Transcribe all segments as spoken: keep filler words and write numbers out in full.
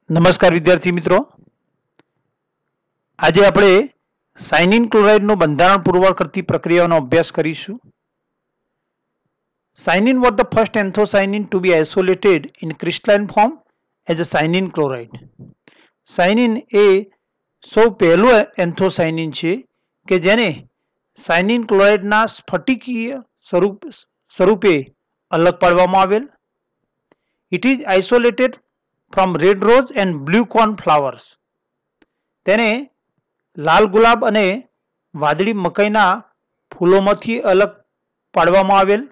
નમસ્કાર વિદ્યાર્થી મિત્રો, આજે આપણે સાયનિન ક્લોરાઇડનું બંધારણ પુરવાર કરતી પ્રક્રિયાઓનો અભ્યાસ કરીશું. Cyanine was the first anthocyanin to be isolated in crystalline form as a cyanine chloride. Cyanine એ સૌ પહેલું એન્થોસાયનિન છે કે જેને સાયનિન ક્લોરાઇડના સ્ફટિકીય સ્વરૂપ સ્વરૂપે અલગ પાડવામાં આવેલ. It is isolated from red rose and blue corn flowers. તેને લાલ ગુલાબ અને વાદળી મકાઈના ફૂલોમાંથી અલગ પાડવામાં આવેલ.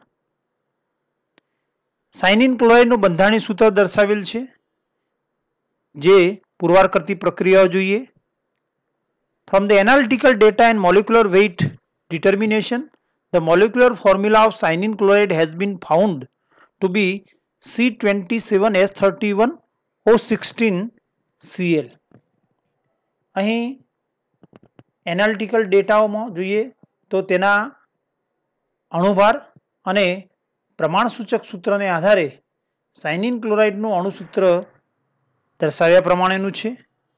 સાયનિન ક્લોરાઇડનું બંધારણીય સૂત્ર દર્શાવેલ છે જે પુરવાર કરતી પ્રક્રિયાઓ જોઈએ. From the analytical data and molecular weight determination, the molecular formula of cyanine chloride has been found to be C twenty-seven H thirty-one O sixteen C L. અહીં એનાલિટિકલ ડેટાઓમાં જોઈએ તો તેના અણુભાર અને પ્રમાણસૂચક સૂત્રને આધારે સાયનિન ક્લોરાઇડનું અણુસૂત્ર દર્શાવ્યા પ્રમાણેનું છે.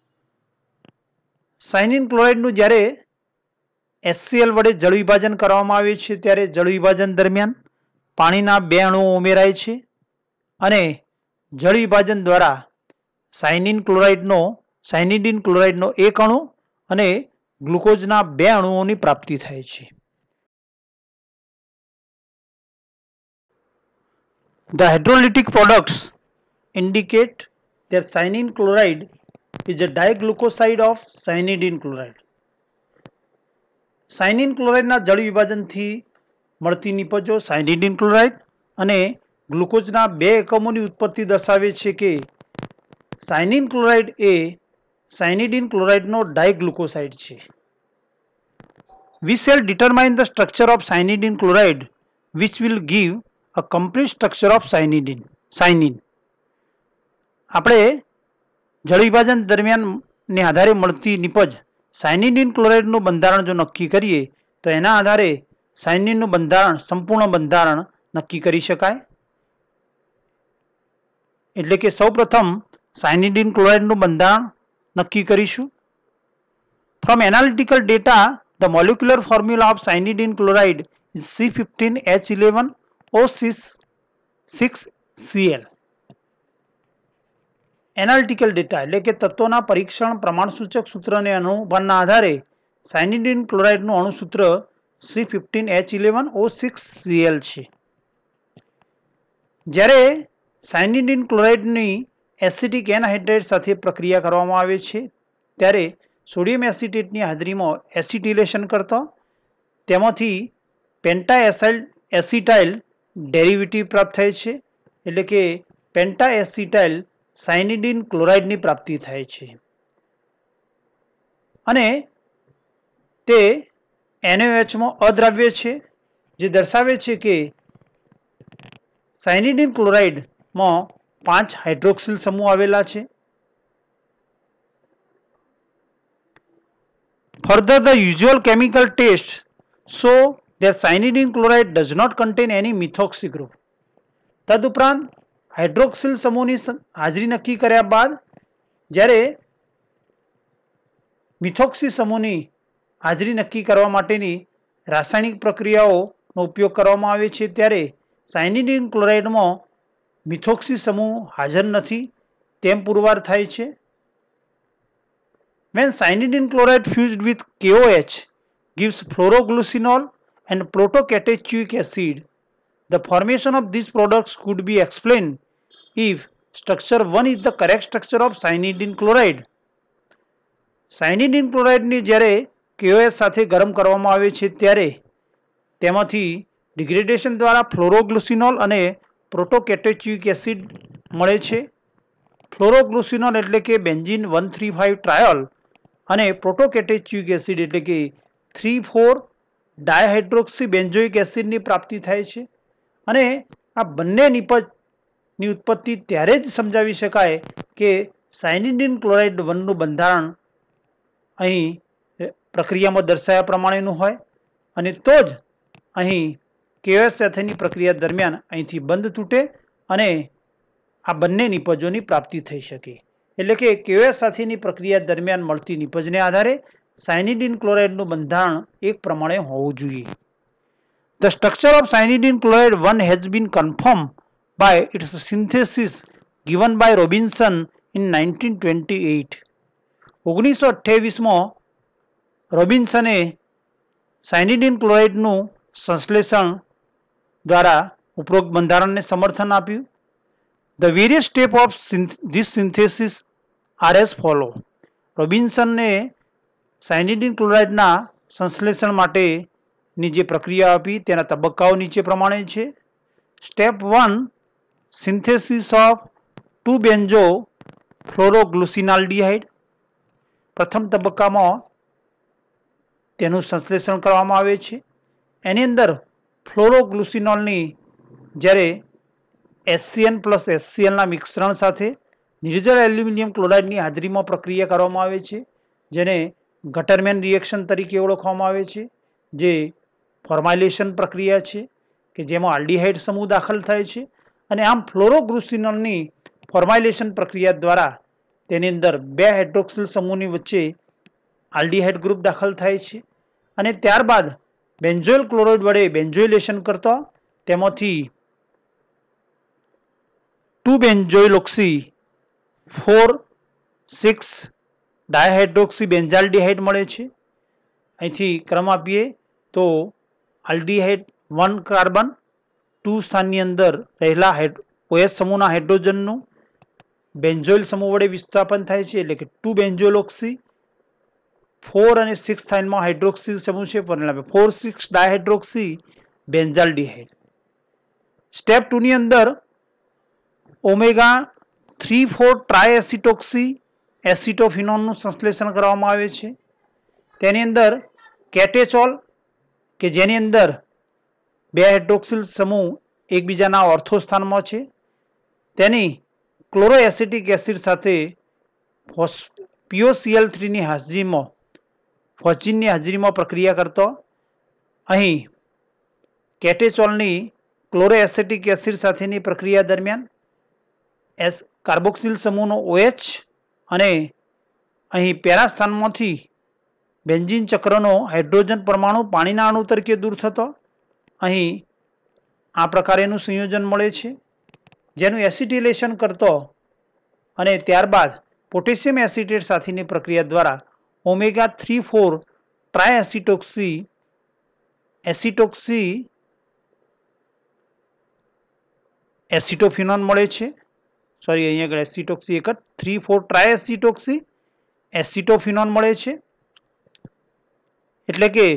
સાયનિન ક્લોરાઇડનું જ્યારે એચસીએલ વડે જળ વિભાજન કરવામાં આવે છે ત્યારે જળ વિભાજન દરમિયાન પાણીના બે અણુઓ ઉમેરાય છે અને જળ વિભાજન દ્વારા સાયનિન ક્લોરાઇડનો સાયનિડિન ક્લોરાઇડનો એક અણુ અને ગ્લુકોઝના બે અણુઓની પ્રાપ્તિ થાય છે. The hydrolytic products indicate that cyanine chloride is a diglucoside of cyanidine chloride. સાયનિન ક્લોરાઇડના જળ વિભાજનથી મળતી નિપજો સાયનિડિન ક્લોરાઇડ અને ગ્લુકોઝના બે એકમોની ઉત્પત્તિ દર્શાવે છે કે સાયનિન ક્લોરાઇડ એ સાયનિડિન ક્લોરાઇડનો ડાયગ્લુકોસાઇડ છે. We shall determine the structure of cyanidine chloride which will give a complete structure of cyanidine cyanine. આપણે જળ વિભાજન દરમિયાન ને આધારે મળતી નિપજ સાયનિડિન ક્લોરાઇડનું બંધારણ જો નક્કી કરીએ તો એના આધારે સાયનિનનું બંધારણ સંપૂર્ણ બંધારણ નક્કી કરી શકાય. એટલે કે સૌપ્રથમ સાયનિડિન ક્લોરાઇડનું બંધારણ નક્કી કરીશું. From analytical data, the molecular formula of cyanidine chloride is C fifteen H eleven O six C L. Analytical data એટલે કે તત્વોના પરીક્ષણ પ્રમાણસૂચક સૂત્રને અનુભારના આધારે સાયનિડિન ક્લોરાઇડનું અણુસૂત્ર C fifteen H eleven O six C L છે. જ્યારે સાયનિડિન ક્લોરાઇડની એસિટિક એનહાઇડ્રાઇડ સાથે પ્રક્રિયા કરવામાં આવે છે ત્યારે સોડિયમ એસિટેટની હાજરીમાં એસિટિલેશન કરતા તેમાંથી પેન્ટા એસાઇલ એસિટાઇલ ડેરિવેટિવ પ્રાપ્ત થાય છે. એટલે કે પેન્ટા એસિટાઇલ સાયનિડિન ક્લોરાઇડની પ્રાપ્તિ થાય છે અને તે એનએઓએચમાં અદ્રાવ્ય છે જે દર્શાવે છે કે સાયનિડિન ક્લોરાઇડમાં પાંચ હાઇડ્રોક્સિલ સમૂહ આવેલા છે. Further, the usual chemical tests show that cyanidine chloride does not contain any methoxy group. તદુપરાંત હાઇડ્રોક્સિલ સમૂહની હાજરી નક્કી કર્યા બાદ જ્યારે મિથોક્સી સમૂહની હાજરી નક્કી કરવા માટેની રાસાયણિક પ્રક્રિયાઓનો ઉપયોગ કરવામાં આવે છે ત્યારે સાયનિડિન ક્લોરાઇડમાં મિથોક્સી સમૂહ હાજર નથી તેમ પુરવાર થાય છે. When cyanidine chloride fused with K O H gives fluoroglucinol and protocatechuic acid, the formation of these products could be explained if structure one is the correct structure of cyanidine chloride. સાયનિડિન ક્લોરાઇડની જ્યારે K O H સાથે ગરમ કરવામાં આવે છે ત્યારે તેમાંથી degradation દ્વારા ફ્લોરોગ્લુસિનોલ અને પ્રોટોકેટેચ્યુઇક એસિડ મળે છે. ફ્લોરોગ્લુસિનોલ એટલે કે બેન્ઝીન one thirty-five ટ્રાયોલ અને પ્રોટોકેટેચ્યુઇક એસિડ એટલે કે three four ડાયહાઇડ્રોક્સી બેન્ઝોઇક એસિડની પ્રાપ્તિ થાય છે અને આ બંને નિપજની ઉત્પત્તિ ત્યારે જ સમજાવી શકાય કે સાયનિડિન ક્લોરાઇડ વનનું બંધારણ અહીં પ્રક્રિયામાં દર્શાવ્યા પ્રમાણેનું હોય અને તો જ અહીં કેઓએચ સાથેની પ્રક્રિયા દરમિયાન અહીંથી બંધ તૂટે અને આ બંને નિપજોની પ્રાપ્તિ થઈ શકે. એટલે કે કેઓએચ સાથેની પ્રક્રિયા દરમિયાન મળતી નિપજને આધારે સાયનિડીન ક્લોરાઇડનું બંધારણ એક પ્રમાણે હોવું જોઈએ. The structure of cyanidine chloride one has been confirmed by its synthesis given by Robinson in nineteen twenty-eight. ઓગણીસો અઠ્યાવીસ માં રોબિન્સને સાયનિડીન ક્લોરાઇડનું સંશ્લેષણ દ્વારા ઉપરોક્ત બંધારણને સમર્થન આપ્યું. The various steps of this synthesis are as follow. રોબિન્સને સાયનિડીન ક્લોરાઇડના સંશ્લેષણ માટેની જે પ્રક્રિયા આપી તેના તબક્કાઓ નીચે પ્રમાણે છે. Step one, synthesis of two benzo phloroglucinaldehyde. પ્રથમ તબક્કામાં તેનું સંશ્લેષણ કરવામાં આવે છે. એની અંદર ફ્લોરોગ્લુસિનોલની જ્યારે એસસીએન પ્લસ એસસીએલના મિશ્રણ સાથે નિર્જળ એલ્યુમિનિયમ ક્લોરાઇડની હાજરીમાં પ્રક્રિયા કરવામાં આવે છે, જેને ગટરમેન રિએક્શન તરીકે ઓળખવામાં આવે છે, જે ફોર્માઇલેશન પ્રક્રિયા છે કે જેમાં આલ્ડિહાઇડ સમૂહ દાખલ થાય છે. અને આમ ફ્લોરોગ્લુસિનોલની ફોર્માઇલેશન પ્રક્રિયા દ્વારા તેની અંદર બે હાઇડ્રોક્સિલ સમૂહની વચ્ચે આલ્ડિહાઇડ ગ્રુપ દાખલ થાય છે. અને ત્યારબાદ બેન્ઝોઇલ ક્લોરાઇડ વડે બેન્ઝોઇલેશન કરતા તેમાંથી two benzoyloxy four six dihydroxy benzaldehyde મળે છે. અહીંથી ક્રમ આપીએ તો આલ્ડિહાઇડ વન કાર્બન ટુ સ્થાનની અંદર રહેલા ઓએચ સમૂહના હાઇડ્રોજનનું બેન્ઝોઇલ સમૂહ વડે વિસ્થાપન થાય છે, એટલે કે ટુ બેન્ઝોઇલોક્સી. ફોર અને સિક્સ સ્થાનમાં હાઇડ્રોક્સી સમૂહ છે, પરિણામે four six dihydroxy benzaldehyde. Step two ની અંદર ઓમેગા થ્રી ફોર ટ્રાયએસિટોક્સી એસિટોફિનોનનું સંશ્લેષણ કરવામાં આવે છે. તેની અંદર કેટેચોલ કે જેની અંદર બે હાઇડ્રોક્સિલ સમૂહ એકબીજાના ઓર્થો સ્થાનમાં છે, તેની ક્લોરોએસિટિક એસિડ સાથે પીઓસીએલ થ્રીની હાજરીમાં ફોસ્જીનની હાજરીમાં પ્રક્રિયા કરતો અહીં કેટેચોલની ક્લોરોએસિટિક એસિડ સાથેની પ્રક્રિયા દરમિયાન એસ કાર્બોક્સિલ સમૂહનો ઓએચ અને અહીં પેરા સ્થાનમાંથી બેન્ઝીન ચક્રનો હાઇડ્રોજન પરમાણુ પાણીના અણુ તરીકે દૂર થતો અહીં આ પ્રકારેનું સંયોજન મળે છે, જેનું એસિટિલેશન કરતો અને ત્યારબાદ પોટેશિયમ એસિટેટ સાથેની પ્રક્રિયા દ્વારા omega three four triacetoxy acetoxy acetophenone મળે છે. સોરી અહીંયા આગળ એસિટોક્સી એક જ થ્રી ફોર ટ્રાયએસિટોક્સી એસિટોફિનોન મળે છે. એટલે કે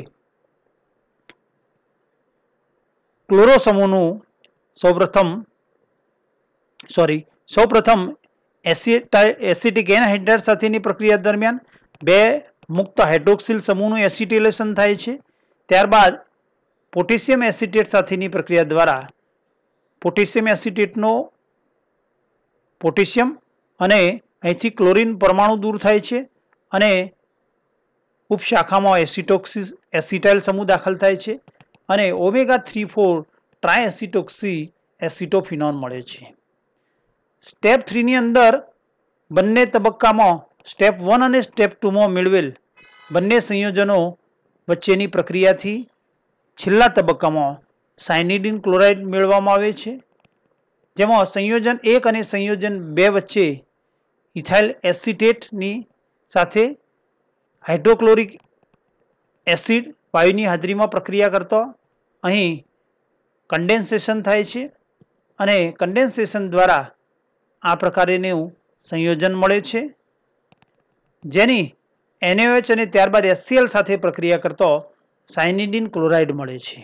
ક્લોરો સમૂહનું સૌપ્રથમ સોરી સૌપ્રથમ એસિટિક એનહાઇડ્રાઇડ સાથેની પ્રક્રિયા દરમિયાન બે મુક્ત હાઇડ્રોક્સિલ સમૂહનું એસિટિલેશન થાય છે. ત્યારબાદ પોટેશિયમ એસિટેટ સાથેની પ્રક્રિયા દ્વારા પોટેશિયમ એસિટેટનો પોટેશિયમ અને અહીંથી ક્લોરીન પરમાણુ દૂર થાય છે અને ઉપશાખામાં એસિટોક્સિસ એસિટાઇલ સમૂહ દાખલ થાય છે અને omega three four triacetoxy acetophenone મળે છે. સ્ટેપ થ્રીની અંદર બંને તબક્કામાં સ્ટેપ વન અને સ્ટેપ ટુમાં મેળવેલ બંને સંયોજનો વચ્ચેની પ્રક્રિયાથી છેલ્લા તબક્કામાં સાયનિડીન ક્લોરાઇડ મેળવવામાં આવે છે, જેમાં સંયોજન એક અને સંયોજન બે વચ્ચે ઇથાઇલ એસિટેટની સાથે હાઇડ્રોક્લોરિક એસિડ વાયુની હાજરીમાં પ્રક્રિયા કરતો અહીં કન્ડેન્સેશન થાય છે અને કન્ડેન્સેશન દ્વારા આ પ્રકારેનું સંયોજન મળે છે, જેની એનએચ અને ત્યારબાદ એચસીએલ સાથે પ્રક્રિયા કરતો સાયનિડીન ક્લોરાઇડ મળે છે.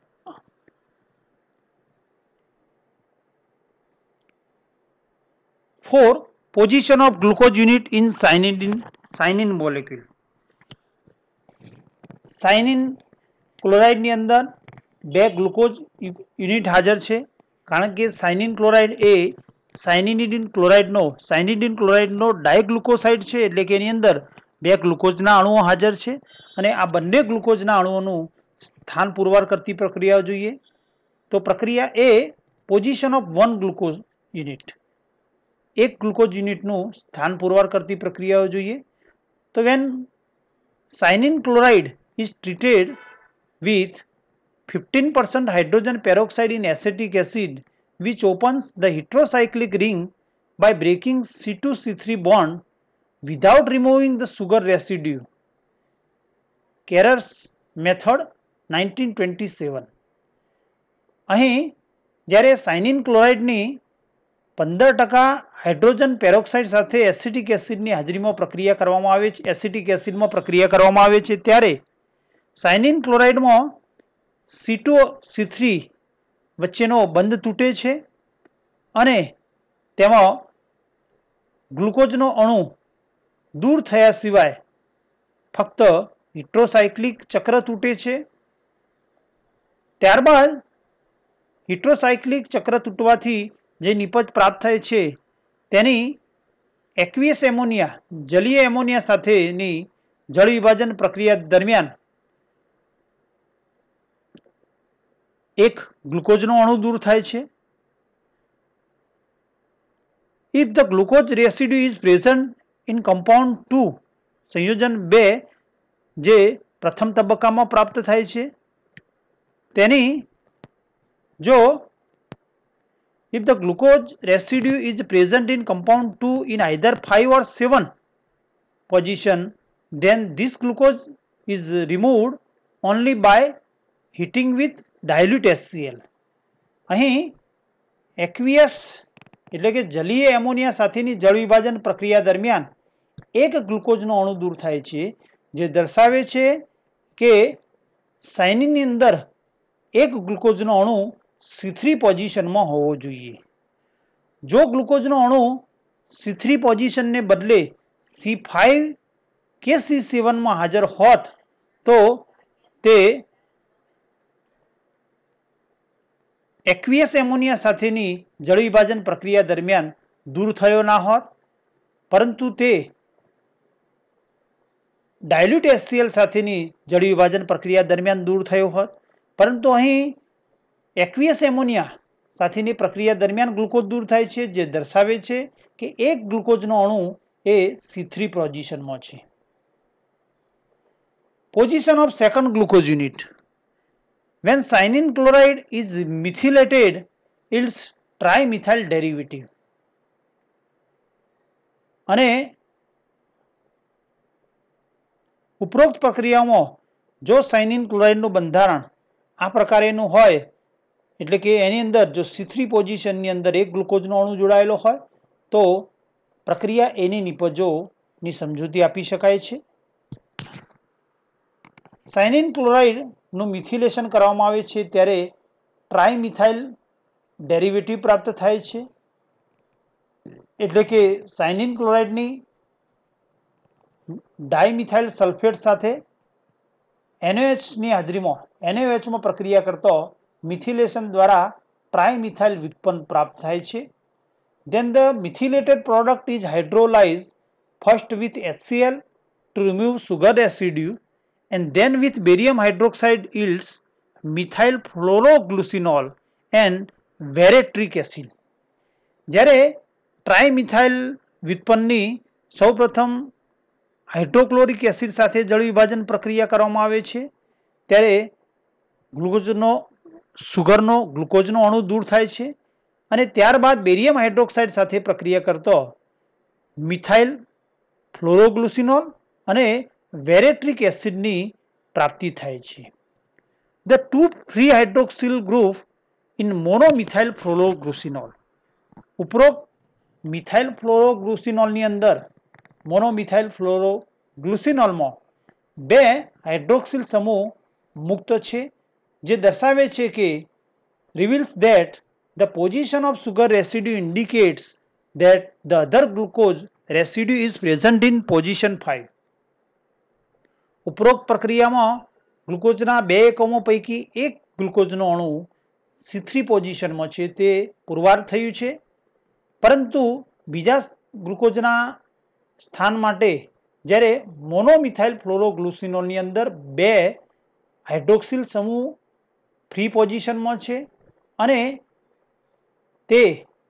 Four position of glucose unit in cyanidin cyanin molecule. Cyanin ક્લોરાઇડની અંદર બે ગ્લુકોઝ યુનિટ હાજર છે, કારણ કે સાયનિન ક્લોરાઇડ એ સાયનિડીન ક્લોરાઇડનો સાયનિડીન ક્લોરાઇડનો ડાયગ્લુકોસાઇડ છે, એટલે કે એની અંદર બે ગ્લુકોઝના અણુઓ હાજર છે અને આ બંને ગ્લુકોઝના અણુઓનું સ્થાન પુરવાર કરતી પ્રક્રિયા જોઈએ. તો પ્રક્રિયા એ position of one glucose unit. એક ગ્લુકોઝ યુનિટનું સ્થાન પુરવાર કરતી પ્રક્રિયાઓ જોઈએ તો when cyanine chloride is treated with fifteen percent hydrogen peroxide in acetic acid, which opens the heterocyclic ring by breaking C two C three bond without removing the sugar residue. Kerr's method nineteen twenty-seven. અહીં જ્યારે સાયનિન ક્લોરાઇડની પંદર ટકા hydrogen peroxide સાથે acetic એસિડની હાજરીમાં પ્રક્રિયા કરવામાં આવે છે એસિટિક એસિડમાં પ્રક્રિયા કરવામાં આવે છે ત્યારે સાયનિન ક્લોરાઇડમાં સી ટુ સી થ્રી વચ્ચેનો બંધ તૂટે છે અને તેમાં ગ્લુકોઝનો અણુ દૂર થયા સિવાય ફક્ત હિટ્રોસાયક્લિક ચક્ર તૂટે છે. ત્યારબાદ હિટ્રોસાયક્લિક ચક્ર તૂટવાથી જે નિપજ પ્રાપ્ત થાય છે તેની એક્વિયસ એમોનિયા જલીય એમોનિયા સાથેની જળ વિભાજન પ્રક્રિયા દરમિયાન એક ગ્લુકોઝનો અણુ દૂર થાય છે. If the glucose residue is present in compound two, સંયોજન બે જે પ્રથમ તબક્કામાં પ્રાપ્ત થાય છે તેની જો if the glucose residue is present in compound two in either five or seven position, then this glucose is removed only by heating with dilute H C l. અહીં aqueous એટલે કે જલીય એમોનિયા સાથેની જળ વિભાજન પ્રક્રિયા દરમિયાન એક ગ્લુકોઝનો અણુ દૂર થાય છે જે દર્શાવે છે કે સાયનિનની અંદર એક ગ્લુકોઝનો અણુ સી થ્રી પોઝિશનમાં હોવો જોઈએ. જો ગ્લુકોઝનો અણુ સી થ્રી પોઝિશનને બદલે સી ફાઇવ કે સી સેવનમાં હાજર હોત તો તે એક્વિયસ એમોનિયા સાથેની જળ વિભાજન પ્રક્રિયા દરમિયાન દૂર થયો ના હોત, પરંતુ તે ડાયલ્યુટ એચસીએલ સાથેની જળ વિભાજન પ્રક્રિયા દરમિયાન દૂર થયો હોત. પરંતુ અહીં એક્વિયસ એમોનિયા સાથેની પ્રક્રિયા દરમિયાન ગ્લુકોઝ દૂર થાય છે જે દર્શાવે છે કે એક ગ્લુકોઝનો અણુ એ સી થ્રી પોઝિશનમાં છે. Position of second glucose unit. When cyanine chloride is methylated, its trimethyl derivative. અને ઉપરોક્ત પ્રક્રિયામાં જો સાયનિન ક્લોરાઇડનું બંધારણ આ પ્રકારેનું હોય એટલે કે એની અંદર જો સી થ્રી પોઝિશનની અંદર એક ગ્લુકોઝનો અણુ જોડાયેલો હોય તો પ્રક્રિયા એની નિપજોની સમજૂતી આપી શકાય છે. સાયનિન ક્લોરાઇડનું મિથિલેશન કરવામાં આવે છે ત્યારે ટ્રાઇમિથાઇલ ડેરિવેટિવ પ્રાપ્ત થાય છે. એટલે કે સાયનિન ક્લોરાઇડની ડાયમિથાઇલ સલ્ફેટ સાથે એનઓએચની હાજરીમાં એનઓએચમાં પ્રક્રિયા કરતો મિથિલેશન દ્વારા ટ્રાઇમિથાઇલ વ્યુત્પન્ન પ્રાપ્ત થાય છે. Then the methylated product is hydrolyzed first with H C l to remove sugar residue and then with barium hydroxide yields methyl fluoroglucinol and veretric acid. જ્યારે ટ્રાઇમિથાઇલ વ્યુત્પન્નની સૌપ્રથમ હાઇડ્રોક્લોરિક એસિડ સાથે જળ વિભાજન પ્રક્રિયા કરવામાં આવે છે ત્યારે ગ્લુકોઝનો સુગરનો ગ્લુકોઝનો અણુ દૂર થાય છે અને ત્યારબાદ બેરિયમ હાઇડ્રોક્સાઇડ સાથે પ્રક્રિયા કરતો મિથાઇલ ફ્લોરોગ્લુસિનોલ અને વેરેટ્રિક એસિડની પ્રાપ્તિ થાય છે. The two free hydroxyl group in monomethyl phloroglucinol. ઉપરોક્ત મિથાઇલ ફ્લોરોગ્લુસિનોલની અંદર મોનોમિથાઇલ ફ્લોરોગ્લુસિનોલમાં બે હાઇડ્રોક્સિલ સમૂહ મુક્ત છે જે દર્શાવે છે કે reveals that the position of sugar residue indicates that the other glucose residue is present in position five. ઉપરોક્ત પ્રક્રિયામાં ગ્લુકોઝના બે એકમો પૈકી એક ગ્લુકોઝનો અણુ સી થ્રી પોઝિશનમાં છે તે પુરવાર થયું છે, પરંતુ બીજા ગ્લુકોઝના સ્થાન માટે જ્યારે મોનોમિથાઇલ ફ્લોરોગ્લુસિનોલની અંદર બે હાઇડ્રોક્સિલ સમૂહ ફ્રી પોઝિશનમાં છે અને તે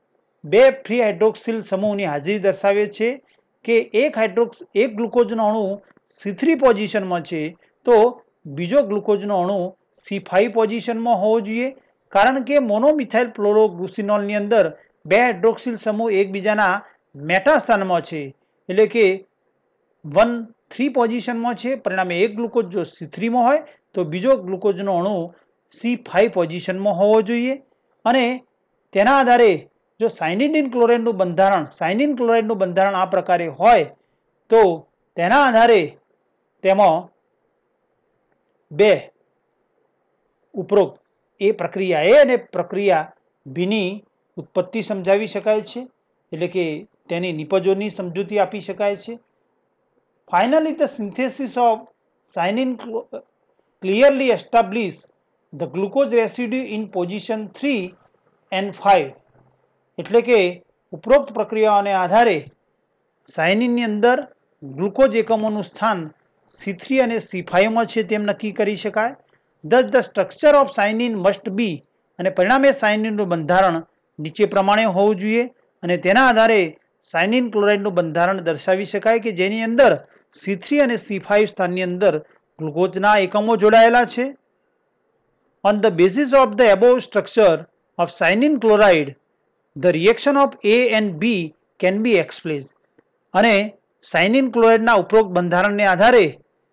બે ફ્રી હાઇડ્રોક્સિલ સમૂહની હાજરી દર્શાવે છે કે એક હાઇડ્રોક્સ એક ગ્લુકોઝનો અણુ સી થ્રી પોઝિશનમાં છે તો બીજો ગ્લુકોઝનો અણુ સી ફાઇવ પોઝિશનમાં હોવો જોઈએ, કારણ કે મોનોમિથાઇલ ફ્લોરોગ્લુસિનોલની અંદર બે હાઇડ્રોક્સિલ સમૂહ એકબીજાના મેટા સ્થાનમાં છે, એટલે કે વન થ્રી પોઝિશનમાં છે. પરિણામે એક ગ્લુકોઝ જો સી થ્રીમાં હોય તો બીજો ગ્લુકોઝનો અણુ સી ફાઇવ પોઝિશનમાં હોવો જોઈએ. અને તેના આધારે જો સાયનિડિન ક્લોરાઇડનું બંધારણ સાયનિન ક્લોરાઇડનું બંધારણ આ પ્રકારે હોય તો તેના આધારે તેમાં બે ઉપરોક્ત એ પ્રક્રિયા એ અને પ્રક્રિયા બીની ઉત્પત્તિ સમજાવી શકાય છે, એટલે કે તેની નિપજોની સમજૂતી આપી શકાય છે. Finally the synthesis of cyanin clearly establish the glucose residue in position three and five, એટલે કે ઉપરોક્ત પ્રક્રિયાઓને આધારે સાયનિનની અંદર ગ્લુકોઝ એકમોનું સ્થાન સી થ્રી અને સી ફાઇવ માં છે તેમ નક્કી કરી શકાય. Thus the structure of cyanine must be, અને પરિણામે સાયનિનનું બંધારણ નીચે પ્રમાણે હોવું જોઈએ, અને તેના આધારે સાયનિન ક્લોરાઇડનું બંધારણ દર્શાવી શકાય કે જેની અંદર સી થ્રી અને સી ફાઇવ સ્થાનની અંદર ગ્લુકોઝના એકમો જોડાયેલા છે. On the basis of the above structure of cyanine chloride, the reaction of A and B can be explained. અને સાયનિન ક્લોરાઇડના ઉપરોક્ત બંધારણને આધારે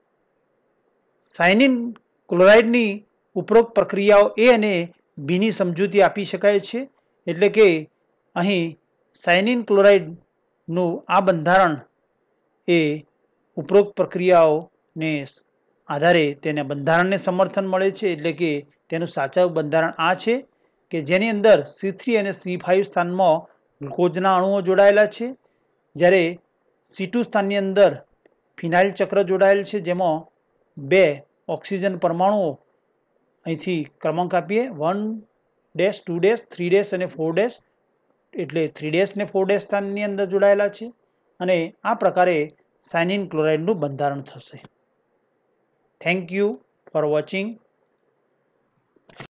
સાયનિન ક્લોરાઇડની ઉપરોક્ત પ્રક્રિયાઓ એ અને બીની સમજૂતી આપી શકાય છે, એટલે કે અહીં સાયનિન ક્લોરાઇડનું આ બંધારણ એ ઉપરોક્ત પ્રક્રિયાઓને આધારે તેને બંધારણને સમર્થન મળે છે, એટલે કે તેનું સાચા બંધારણ આ છે કે જેની અંદર સી થ્રી અને સી ફાઇવ સ્થાનમાં ગ્લુકોઝના અણુઓ જોડાયેલા છે, જ્યારે સી ટુ સ્થાનની અંદર ફિનાઇલ ચક્ર જોડાયેલ છે જેમાં બે ઓક્સિજન પરમાણુઓ અહીંથી ક્રમાંક આપીએ one dash two dash three dash અને ફોર ડેશ, એટલે થ્રી ડેશ ને ફોર ડેશ સ્થાનની અંદર જોડાયેલા છે, અને આ પ્રકારે સાયનિન ક્લોરાઇડનું બંધારણ થશે. Thank you for watching.